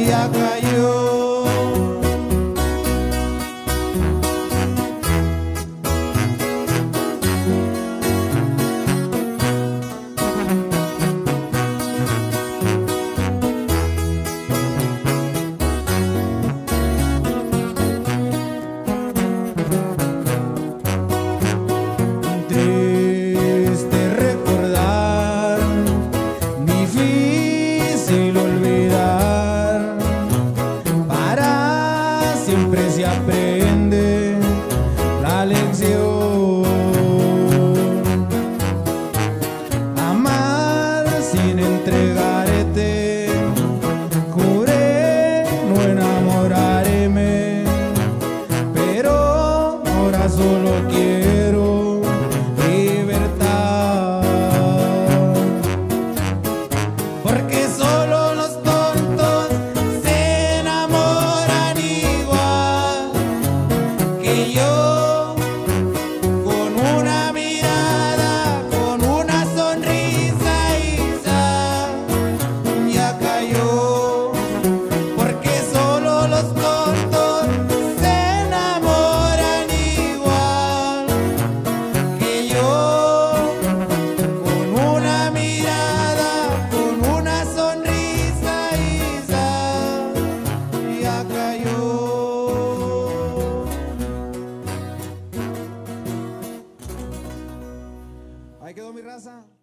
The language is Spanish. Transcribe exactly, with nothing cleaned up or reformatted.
ya cayó. Triste recordar, difícil olvidar, para siempre se aprende la lección. Amar sin entregarte, juré no enamorarme, pero ahora solo quiero libertad, porque solo los tontos se enamoran igual que yo, con una mirada, con una sonrisa y ya cayó, porque solo los tontos se enamoran igual que yo, con una mirada, con una sonrisa y ya cayó. Ahí quedó mi raza.